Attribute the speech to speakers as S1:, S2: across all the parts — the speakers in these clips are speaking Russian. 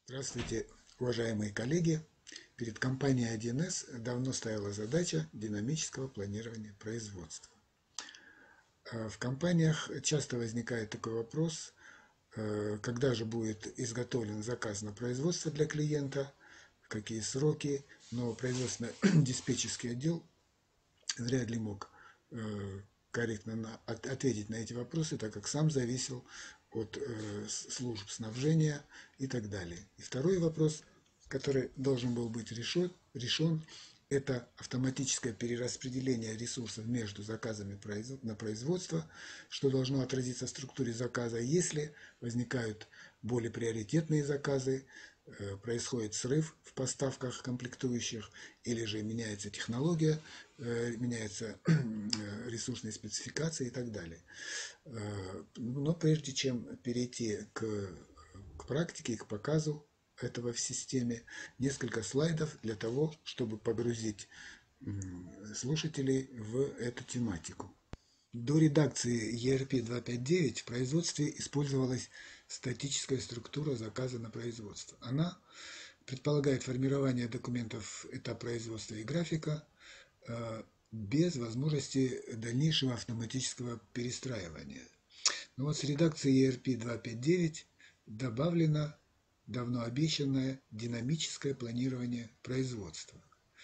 S1: Здравствуйте, уважаемые коллеги! Перед компанией 1С давно стояла задача динамического планирования производства. В компаниях часто возникает такой вопрос, когда же будет изготовлен заказ на производство для клиента, в какие сроки, но производственно-диспетчерский отдел вряд ли мог корректно ответить на эти вопросы, так как сам зависел от служб снабжения и так далее. И второй вопрос, который должен был быть решен, это автоматическое перераспределение ресурсов между заказами на производство, что должно отразиться в структуре заказа. Если возникают более приоритетные заказы, происходит срыв в поставках комплектующих, или же меняется технология, меняются ресурсные спецификации и так далее. Но прежде чем перейти к практике и к показу этого в системе, несколько слайдов для того, чтобы погрузить слушателей в эту тематику. До редакции ERP 2.5.9 в производстве использовалась статическая структура заказа на производство. Она предполагает формирование документов этапа производства и графика без возможности дальнейшего автоматического перестраивания. Но вот с редакцией ERP 2.5.9 добавлено давно обещанное динамическое планирование производства.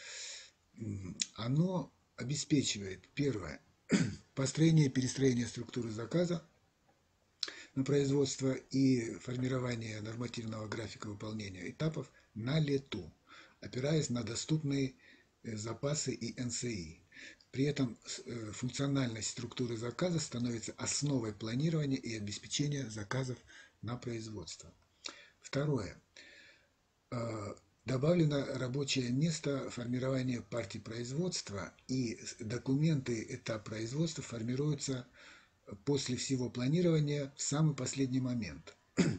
S1: Оно обеспечивает, первое, построение и перестроение структуры заказа на производство и формирование нормативного графика выполнения этапов на лету, опираясь на доступные запасы и НСИ. При этом функциональность структуры заказа становится основой планирования и обеспечения заказов на производство. Второе. Добавлено рабочее место формирования партий производства, и документы этапа производства формируются после всего планирования в самый последний момент.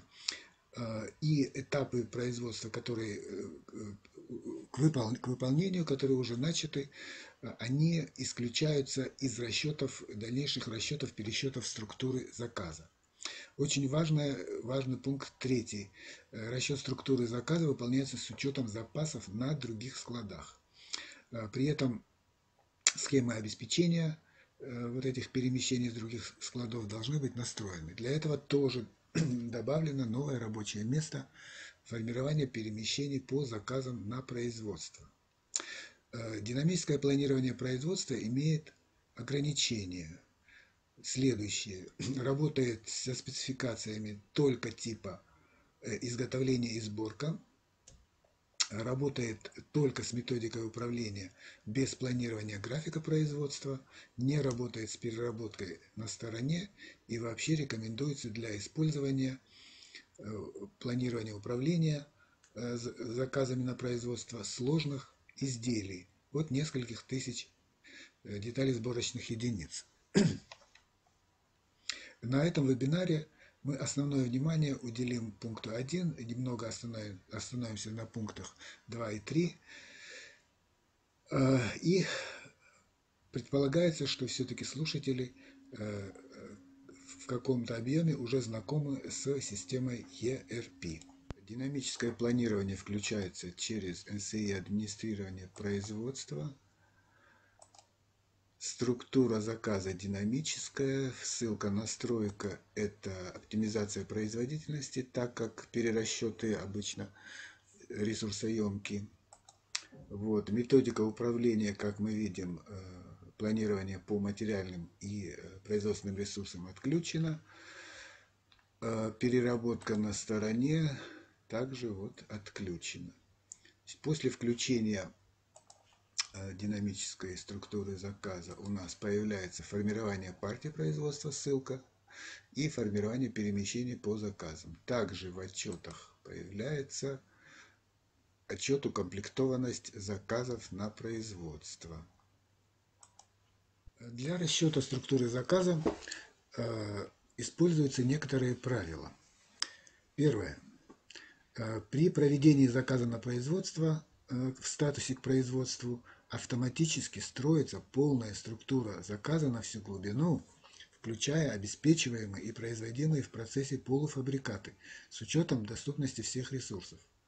S1: И этапы производства, которые к выполнению, которые уже начаты, они исключаются из дальнейших расчетов, пересчетов структуры заказа. Очень важный пункт третий. Расчет структуры заказа выполняется с учетом запасов на других складах. При этом схемы обеспечения вот этих перемещений с других складов должны быть настроены. Для этого тоже добавлено новое рабочее место формирования перемещений по заказам на производство. Динамическое планирование производства имеет ограничения. Следующее. Работает со спецификациями только типа изготовления и сборка. Работает только с методикой управления без планирования графика производства. Не работает с переработкой на стороне. И вообще рекомендуется для использования планирования управления заказами на производство сложных изделий от нескольких тысяч деталей сборочных единиц. На этом вебинаре мы основное внимание уделим пункту 1, немного остановимся на пунктах 2 и 3. И предполагается, что все-таки слушатели в каком-то объеме уже знакомы с системой ERP. Динамическое планирование включается через НСИ администрирование производства. Структура заказа динамическая, ссылка настройка – это оптимизация производительности, так как перерасчеты обычно ресурсоемкие. Вот. Методика управления, как мы видим, планирование по материальным и производственным ресурсам отключено. Переработка на стороне также вот отключена. После включения динамической структуры заказа у нас появляется формирование партии производства, ссылка, и формирование перемещений по заказам. Также в отчетах появляется отчет укомплектованность заказов на производство. Для расчета структуры заказа используются некоторые правила. Первое. При проведении заказа на производство в статусе к производству автоматически строится полная структура заказа на всю глубину, включая обеспечиваемые и производимые в процессе полуфабрикаты, с учетом доступности всех ресурсов.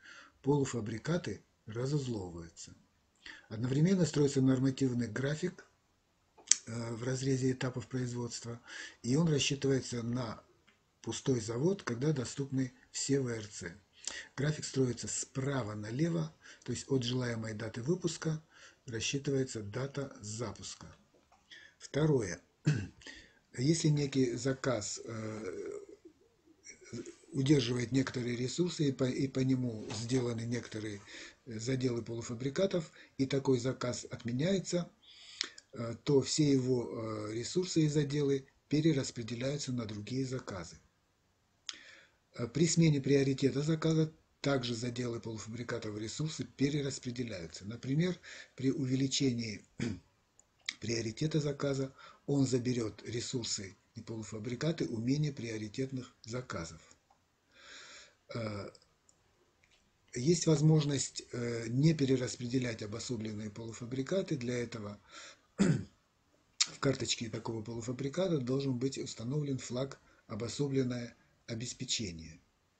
S1: полуфабрикаты разузловываются. Одновременно строится нормативный график в разрезе этапов производства, и он рассчитывается на пустой завод, когда доступны все ВРЦ. График строится справа налево, то есть от желаемой даты выпуска рассчитывается дата запуска. Второе. Если некий заказ удерживает некоторые ресурсы, и по нему сделаны некоторые заделы полуфабрикатов, и такой заказ отменяется, то все его ресурсы и заделы перераспределяются на другие заказы. При смене приоритета заказа также заделы полуфабрикатов и ресурсы перераспределяются. Например, при увеличении приоритета заказа он заберет ресурсы и полуфабрикаты у менее приоритетных заказов. Есть возможность не перераспределять обособленные полуфабрикаты. Для этого в карточке такого полуфабриката должен быть установлен флаг «Обособленное обеспечение».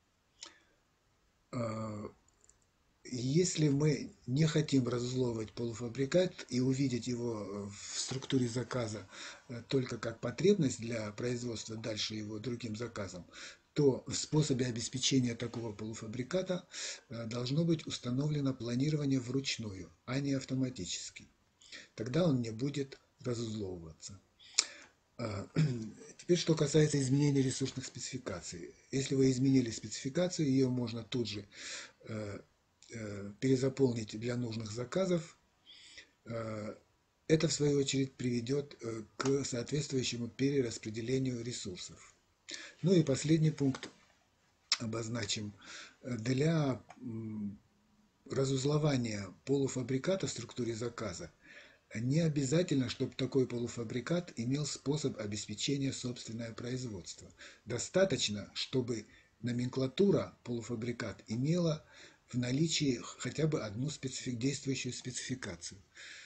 S1: Если мы не хотим разузловывать полуфабрикат и увидеть его в структуре заказа только как потребность для производства дальше его другим заказом, то в способе обеспечения такого полуфабриката должно быть установлено планирование вручную, а не автоматически. Тогда он не будет разузловываться. Теперь, что касается изменения ресурсных спецификаций. Если вы изменили спецификацию, ее можно тут же перезаполнить для нужных заказов. Это, в свою очередь, приведет к соответствующему перераспределению ресурсов. Ну и последний пункт обозначим. Для разузлования полуфабриката в структуре заказа не обязательно, чтобы такой полуфабрикат имел способ обеспечения собственное производство. Достаточно, чтобы номенклатура полуфабрикат имела в наличии хотя бы одну действующую спецификацию.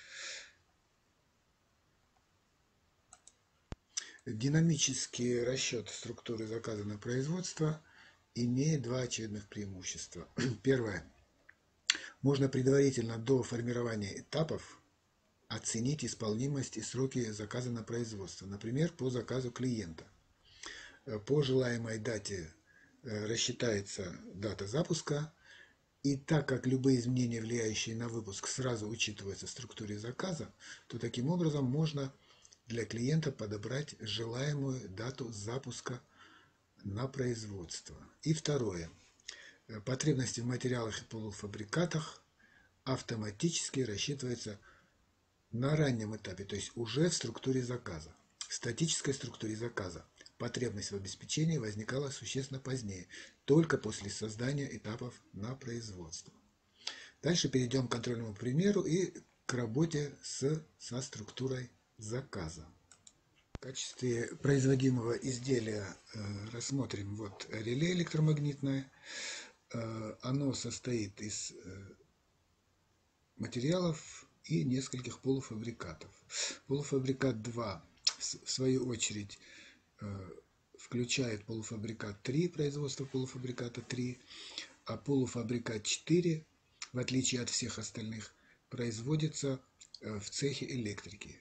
S1: Динамический расчет структуры заказа на производство имеет два очевидных преимущества. Первое. Можно предварительно до формирования этапов оценить исполнимость и сроки заказа на производство, например, по заказу клиента. По желаемой дате рассчитается дата запуска, и так как любые изменения, влияющие на выпуск, сразу учитываются в структуре заказа, то таким образом можно для клиента подобрать желаемую дату запуска на производство. И второе. Потребности в материалах и полуфабрикатах автоматически рассчитываются на раннем этапе, то есть уже в структуре заказа. В статической структуре заказа потребность в обеспечении возникала существенно позднее, только после создания этапов на производство. Дальше перейдем к контрольному примеру и к работе со структурой заказа. В качестве производимого изделия рассмотрим вот реле электромагнитное. Оно состоит из материалов и нескольких полуфабрикатов. Полуфабрикат 2, в свою очередь, включает полуфабрикат 3, производство полуфабриката 3, а полуфабрикат 4, в отличие от всех остальных, производится в цехе электрики.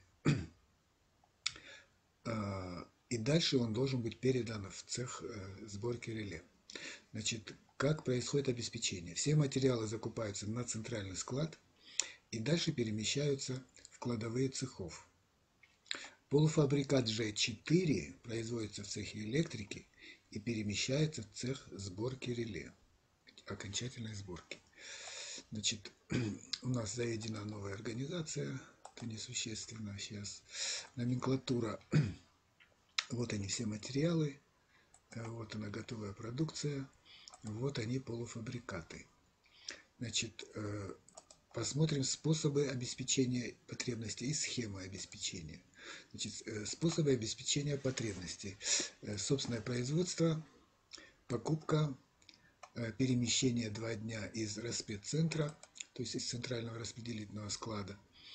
S1: И дальше он должен быть передан в цех сборки реле. Значит, как происходит обеспечение? Все материалы закупаются на центральный склад и дальше перемещаются в кладовые цехов. Полуфабрикат G4 производится в цехе электрики и перемещается в цех сборки реле, окончательной сборки. Значит, у нас заведена новая организация, это несущественно сейчас. Номенклатура, вот они все материалы, вот она готовая продукция, вот они полуфабрикаты. Значит, посмотрим способы обеспечения потребностей и схемы обеспечения. Значит, способы обеспечения потребностей. Собственное производство, покупка, перемещение 2 дня из распредцентра, то есть из центрального распределительного склада,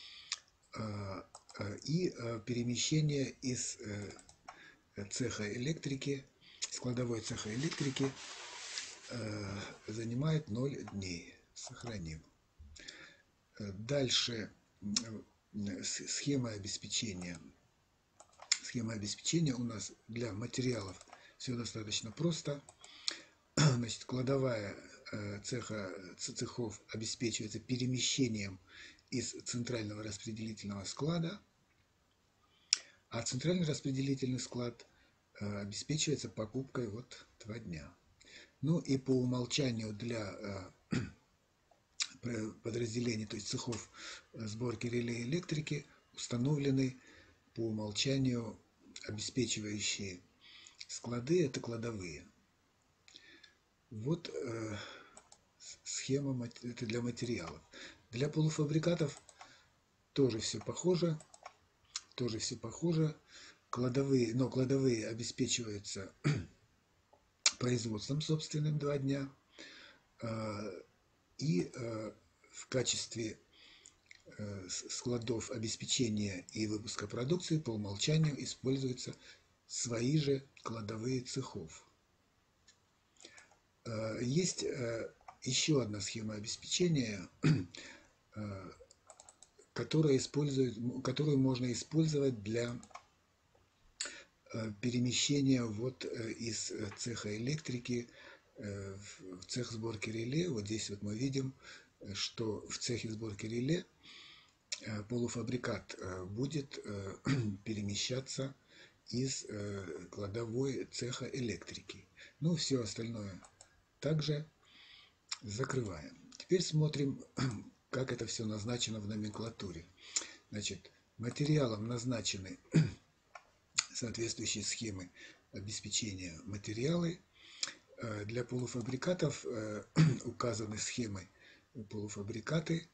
S1: и перемещение из цеха электрики, складовой цеха электрики занимает 0 дней. Сохраним. Дальше схема обеспечения. Схема обеспечения у нас для материалов все достаточно просто. Значит, кладовая цехов обеспечивается перемещением из центрального распределительного склада, а центральный распределительный склад обеспечивается покупкой вот 2 дня. Ну и по умолчанию для подразделений, то есть цехов сборки реле электрики, установлены по умолчанию обеспечивающие склады, это кладовые. Вот схема это для материалов. Для полуфабрикатов тоже все похоже. Кладовые, но кладовые обеспечиваются производством собственным 2 дня. И в качестве складов обеспечения и выпуска продукции по умолчанию используются свои же кладовые цехов. Есть еще одна схема обеспечения, которую можно использовать для перемещения вот из цеха электрики в цех сборки реле. Вот здесь вот мы видим, что в цехе сборки реле полуфабрикат будет перемещаться из кладовой цеха электрики. Ну, все остальное также закрываем. Теперь смотрим, как это все назначено в номенклатуре. Значит, материалом назначены соответствующие схемы обеспечения материалы. Для полуфабрикатов указаны схема полуфабрикаты,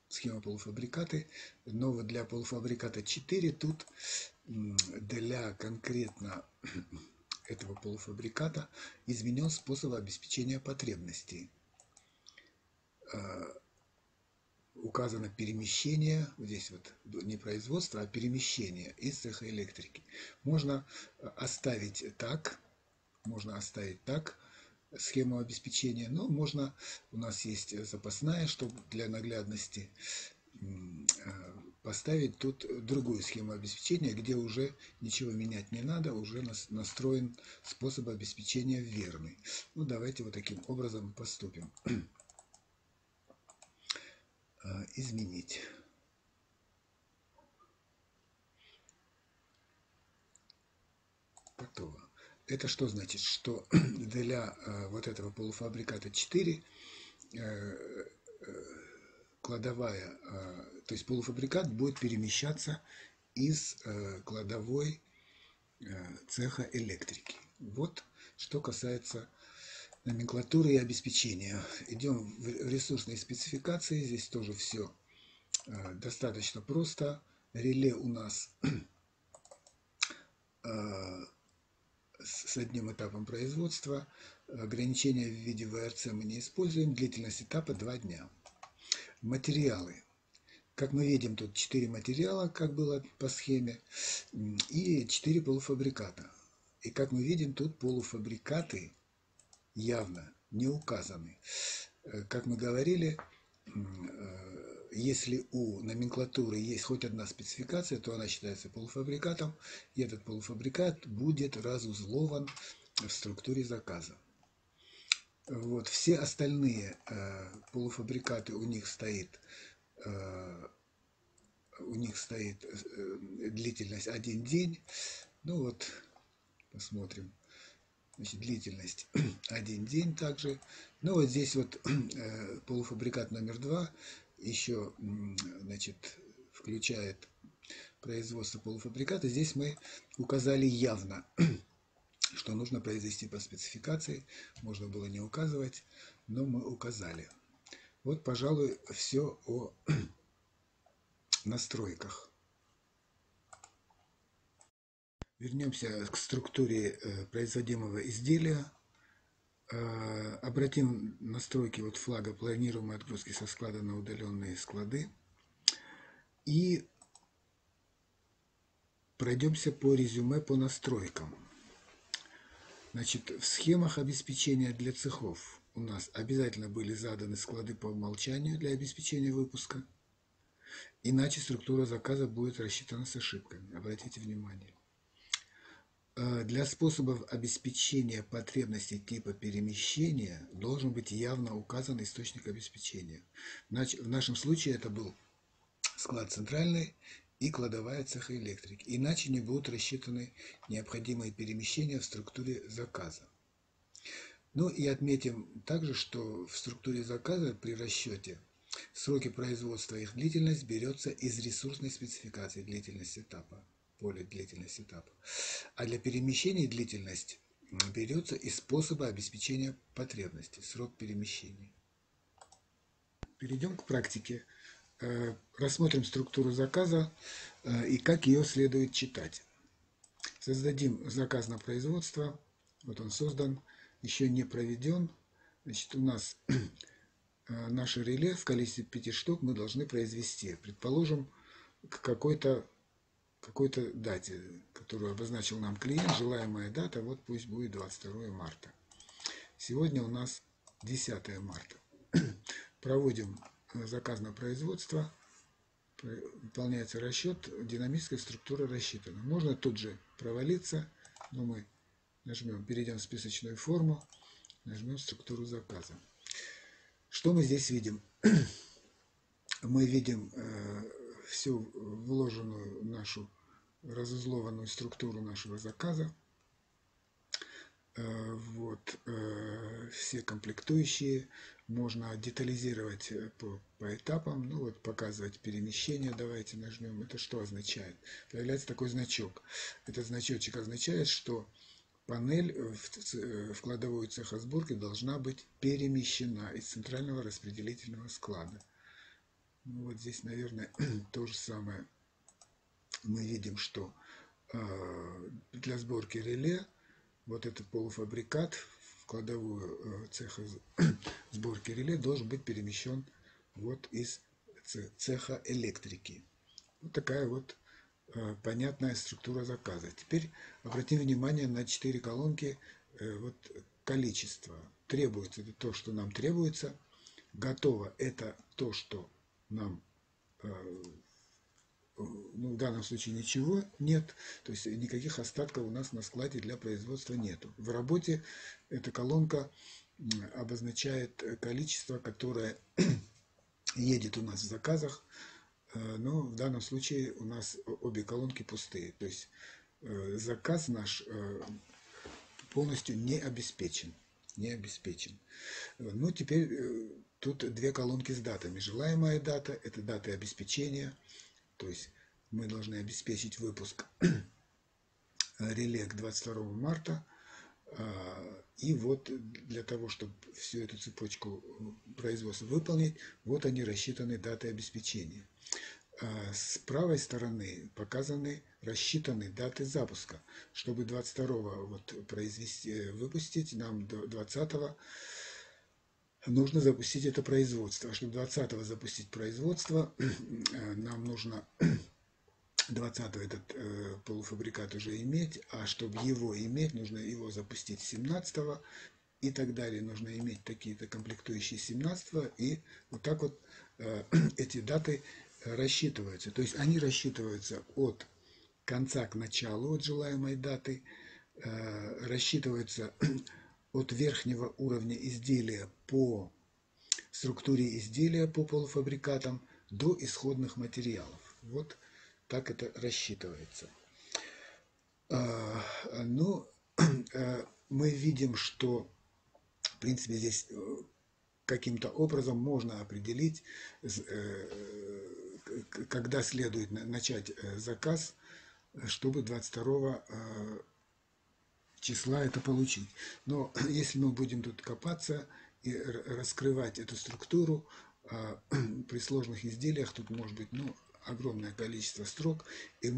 S1: но вот для полуфабриката 4 тут для конкретно этого полуфабриката изменен способ обеспечения потребностей. Указано перемещение, здесь вот не производство, а перемещение из цеха электрики. Можно оставить так схему обеспечения, но можно, у нас есть запасная, чтобы для наглядности поставить тут другую схему обеспечения, где уже ничего менять не надо, уже настроен способ обеспечения верный. Ну, давайте вот таким образом поступим. Изменить. Готово. Это что значит? Что для вот этого полуфабриката 4 кладовая, то есть полуфабрикат будет перемещаться из кладовой цеха электрики. Вот что касается номенклатуры и обеспечения. Идем в ресурсные спецификации. Здесь тоже все достаточно просто. Реле у нас с одним этапом производства. Ограничения в виде ВРЦ мы не используем. Длительность этапа 2 дня. Материалы. Как мы видим, тут 4 материала, как было по схеме, и 4 полуфабриката. И как мы видим, тут полуфабрикаты явно не указаны. Как мы говорили, если у номенклатуры есть хоть одна спецификация, то она считается полуфабрикатом, и этот полуфабрикат будет разузлован в структуре заказа. Вот, все остальные полуфабрикаты у них стоит длительность 1 день. Ну вот, посмотрим. Значит, длительность 1 день также. Ну вот здесь вот полуфабрикат номер 2 еще, значит, включает производство полуфабриката. Здесь мы указали явно, что нужно произвести по спецификации. Можно было не указывать, но мы указали. Вот, пожалуй, все о настройках. Вернемся к структуре производимого изделия. Обратим настройки вот флага планируемой отгрузки со склада на удаленные склады. И пройдемся по резюме по настройкам. Значит, в схемах обеспечения для цехов у у нас обязательно были заданы склады по умолчанию для обеспечения выпуска, иначе структура заказа будет рассчитана с ошибками. Обратите внимание. Для способов обеспечения потребностей типа перемещения должен быть явно указан источник обеспечения. В нашем случае это был склад центральный и кладовая цеха электрики. Иначе не будут рассчитаны необходимые перемещения в структуре заказа. Ну и отметим также, что в структуре заказа при расчете сроки производства и их длительность берется из ресурсной спецификации длительность этапа, поля длительность этапа. А для перемещений длительность берется из способа обеспечения потребностей, срок перемещения. Перейдем к практике. Рассмотрим структуру заказа и как ее следует читать. Создадим заказ на производство. Вот он создан, еще не проведен. Значит, у нас наше реле в количестве 5 штук мы должны произвести. Предположим, к какой-то дате, которую обозначил нам клиент, желаемая дата, вот пусть будет 22 марта. Сегодня у нас 10 марта. Проводим заказ на производство, выполняется расчет, динамическая структура рассчитана. Можно тут же провалиться, но мы перейдем в списочную форму, нажмем структуру заказа. Что мы здесь видим? Мы видим всю вложенную нашу разузлованную структуру нашего заказа. Вот, все комплектующие. Можно детализировать по этапам. Ну вот, показывать перемещение. Давайте нажмем. Это что означает? Появляется такой значок. Этот значочек означает, что панель в кладовую цеха сборки должна быть перемещена из центрального распределительного склада. Ну, вот здесь, наверное, то же самое. Мы видим, что для сборки реле вот этот полуфабрикат в кладовую цеха сборки реле должен быть перемещен вот из цеха электрики. Вот такая вот понятная структура заказа. Теперь обратим внимание на 4 колонки. Вот количество. Требуется — это то, что нам требуется. Готово — это то, что нам, ну, в данном случае ничего нет, то есть никаких остатков у нас на складе для производства нету. В работе эта колонка обозначает количество, которое едет у нас в заказах, но в данном случае у нас обе колонки пустые, то есть заказ наш полностью не обеспечен. Ну, теперь тут 2 колонки с датами. Желаемая дата — это даты обеспечения, то есть мы должны обеспечить выпуск реле к 22 марта. И вот для того, чтобы всю эту цепочку производства выполнить, вот они рассчитаны даты обеспечения. С правой стороны показаны рассчитаны даты запуска. Чтобы 22-го вот выпустить, нам до 20-го нужно запустить это производство. Чтобы 20-го запустить производство, нам нужно 20-го этот полуфабрикат уже иметь, а чтобы его иметь, нужно его запустить 17-го и так далее. Нужно иметь такие-то комплектующие 17-го, и вот так вот эти даты рассчитываются. То есть они рассчитываются от конца к началу, от желаемой даты, рассчитываются от верхнего уровня изделия по структуре изделия, по полуфабрикатам, до исходных материалов. Вот так это рассчитывается. Ну, мы видим, что, в принципе, здесь каким-то образом можно определить, когда следует начать заказ, чтобы 22 числа это получить. Но если мы будем тут копаться и раскрывать эту структуру, при сложных изделиях тут может быть, ну, огромное количество строк, и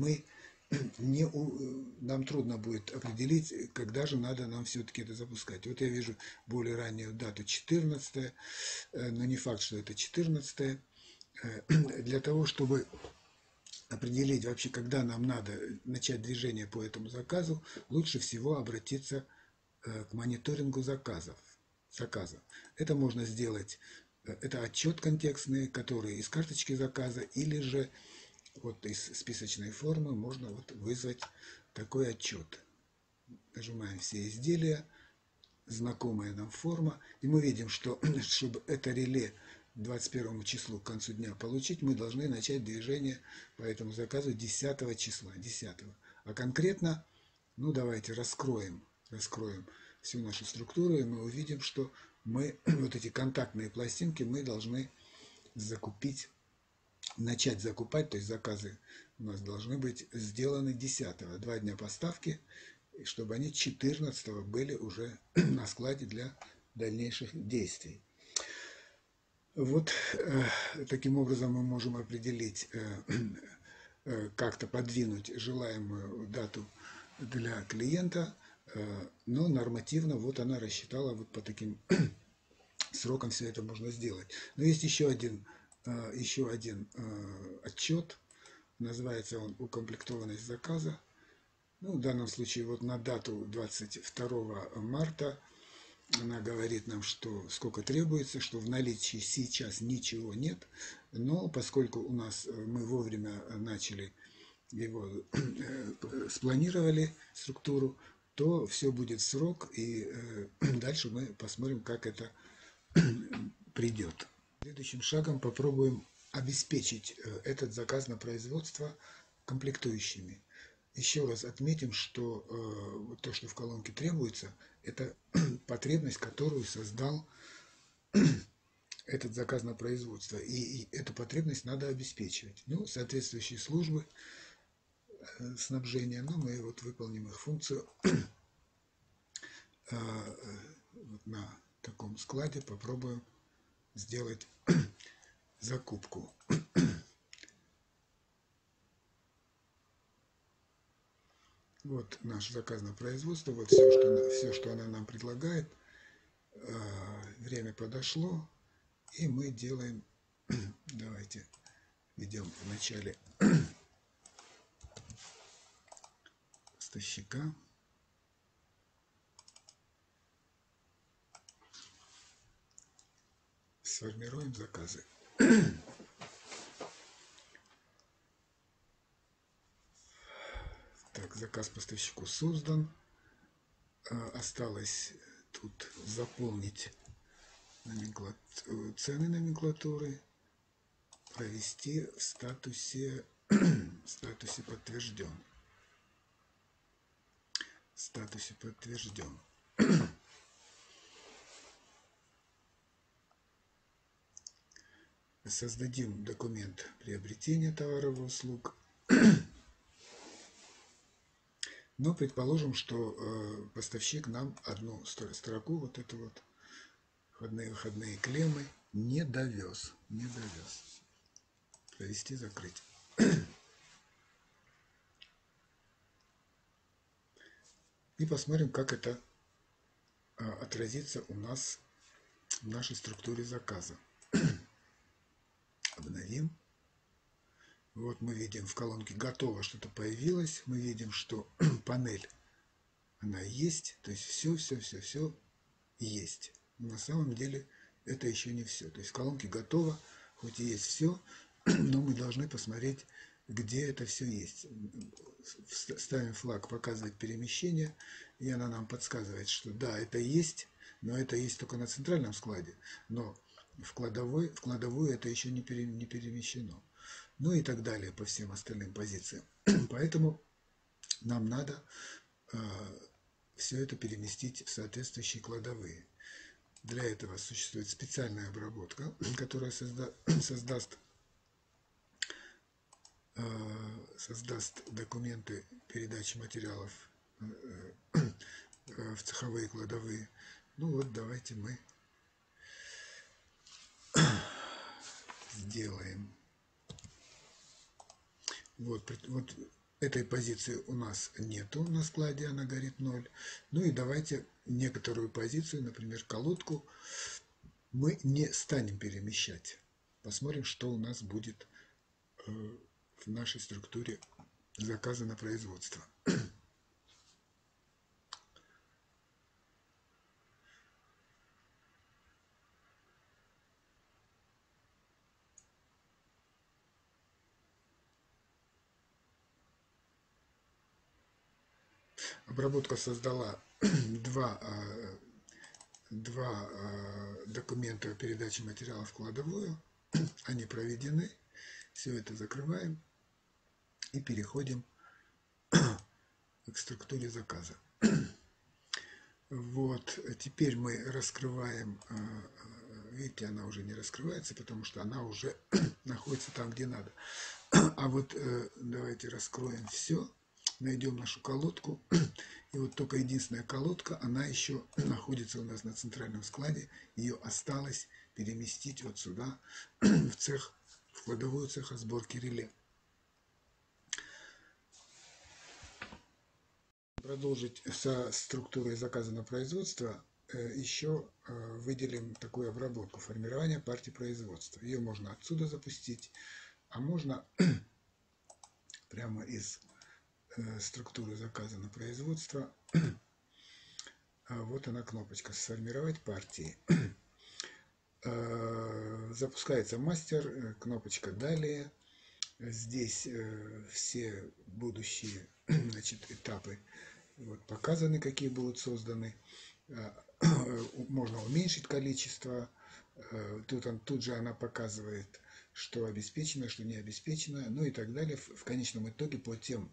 S1: нам трудно будет определить, когда же надо нам все-таки это запускать. Вот я вижу более раннюю дату 14, но не факт, что это 14. Для того, чтобы определить вообще, когда нам надо начать движение по этому заказу, лучше всего обратиться к мониторингу заказов. заказа. Это можно сделать, это отчет контекстный, который из карточки заказа, или же вот из списочной формы можно вот вызвать такой отчет. Нажимаем «Все изделия», знакомая нам форма, и мы видим, что чтобы это реле 21 числу к концу дня получить, мы должны начать движение по этому заказу 10 числа, 10. А конкретно, ну давайте раскроем всю нашу структуру, и мы увидим, что мы вот эти контактные пластинки мы должны закупить, начать закупать, то есть заказы у нас должны быть сделаны 10-го, 2 дня поставки, чтобы они 14-го были уже на складе для дальнейших действий. Вот таким образом мы можем определить, как-то подвинуть желаемую дату для клиента, но нормативно вот она рассчитала, вот по таким срокам все это можно сделать. Но есть еще один отчет, называется он «Укомплектованность заказа». Ну, в данном случае вот на дату 22 марта она говорит нам, что сколько требуется, что в наличии сейчас ничего нет, но поскольку у нас мы вовремя начали его, спланировали структуру, то все будет в срок, и дальше мы посмотрим, как это придет. Следующим шагом попробуем обеспечить этот заказ на производство комплектующими. Еще раз отметим, что то, что в колонке требуется, это потребность, которую создал этот заказ на производство. И эту потребность надо обеспечивать. Ну, соответствующие службы снабжения, ну, мы вот выполним их функцию вот на таком складе, попробуем сделать закупку. Вот наш заказ на производство, вот все, что она нам предлагает. Время подошло, и мы делаем, давайте введем в начале поставщика. Сформируем заказы. Так, заказ поставщику создан. Осталось тут заполнить цены номенклатуры, провести в статусе подтвержден. Создадим документ приобретения товаров и услуг. Но предположим, что поставщик нам одну строку, вот эту вот входные клеммы, не довез. Провести, закрыть. И посмотрим, как это отразится у нас в нашей структуре заказа. Обновим. Вот мы видим в колонке «Готово» что-то появилось. Мы видим, что панель, она есть. То есть все есть. Но на самом деле это еще не все. То есть в колонке «Готово», хоть и есть все, но мы должны посмотреть, где это все есть. Ставим флаг «Показывать перемещение», и она нам подсказывает, что да, это есть, но это есть только на центральном складе. Но в кладовую это еще не перемещено. Ну и так далее по всем остальным позициям. Поэтому нам надо все это переместить в соответствующие кладовые. Для этого существует специальная обработка, которая создаст документы передачи материалов в цеховые кладовые. Ну вот, давайте мы сделаем. Вот этой позиции у нас нету на складе, она горит 0. Ну и давайте некоторую позицию, например, колодку, мы не станем перемещать. Посмотрим, что у нас будет в нашей структуре заказа на производство. Обработка создала два документа о передаче материалов в кладовую. Они проведены. Все это закрываем и переходим к структуре заказа. Вот, теперь мы раскрываем, видите, она уже не раскрывается, потому что она уже находится там, где надо. А вот давайте раскроем все, найдем нашу колодку, и вот только единственная колодка, она еще находится у нас на центральном складе, ее осталось переместить вот сюда, в цех, в кладовую цеха сборки реле. Продолжить со структурой заказа на производство, еще выделим такую обработку: формирование партии производства. Ее можно отсюда запустить, а можно прямо из структуры заказа на производство. Вот она кнопочка «Сформировать партии». Запускается мастер, кнопочка «Далее». Здесь все будущие, значит, этапы вот показаны, какие будут созданы. Можно уменьшить количество. Тут же она показывает, что обеспечено, что не обеспечено, ну и так далее. В конечном итоге по тем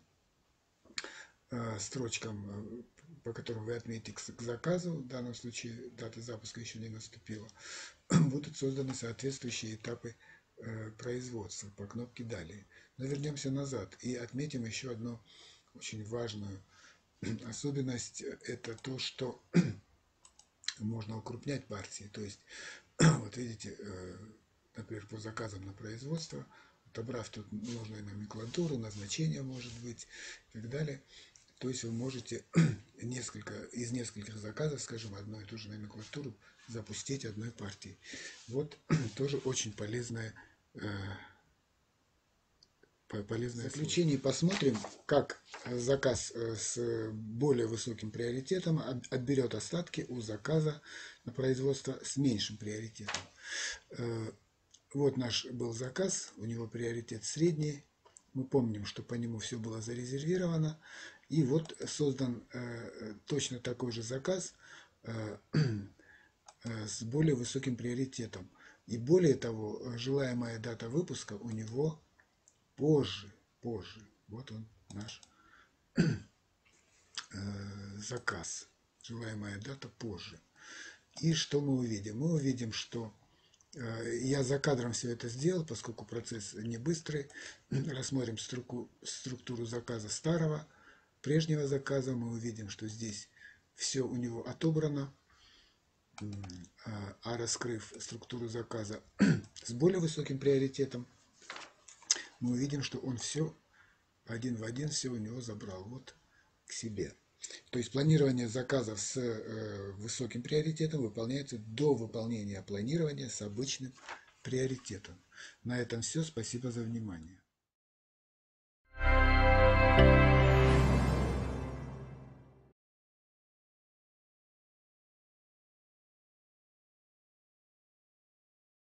S1: строчкам, по которым вы отметите к заказу, в данном случае дата запуска еще не наступила, будут созданы соответствующие этапы производства по кнопке «Далее». Но вернемся назад и отметим еще одну очень важную особенность. Это то, что можно укрупнять партии. То есть, вот видите, например, по заказам на производство, отобрав тут нужную номенклатуру, назначение может быть и так далее. То есть вы можете из нескольких заказов, скажем, одну и ту же номенклатуру запустить одной партией. Вот тоже очень полезное. В заключении посмотрим, как заказ с более высоким приоритетом отберет остатки у заказа на производство с меньшим приоритетом. Вот наш был заказ, у него приоритет средний. Мы помним, что по нему все было зарезервировано. И вот создан точно такой же заказ с более высоким приоритетом. И более того, желаемая дата выпуска у него позже. Вот он, наш заказ. Желаемая дата позже. И что мы увидим? Мы увидим, что я за кадром все это сделал, поскольку процесс не быстрый. Рассмотрим структуру заказа старого, прежнего заказа. Мы увидим, что здесь все у него отобрано. А раскрыв структуру заказа с более высоким приоритетом, мы увидим, что он все один в один все у него забрал вот к себе. То есть планирование заказов с высоким приоритетом выполняется до выполнения планирования с обычным приоритетом. На этом все. Спасибо за внимание.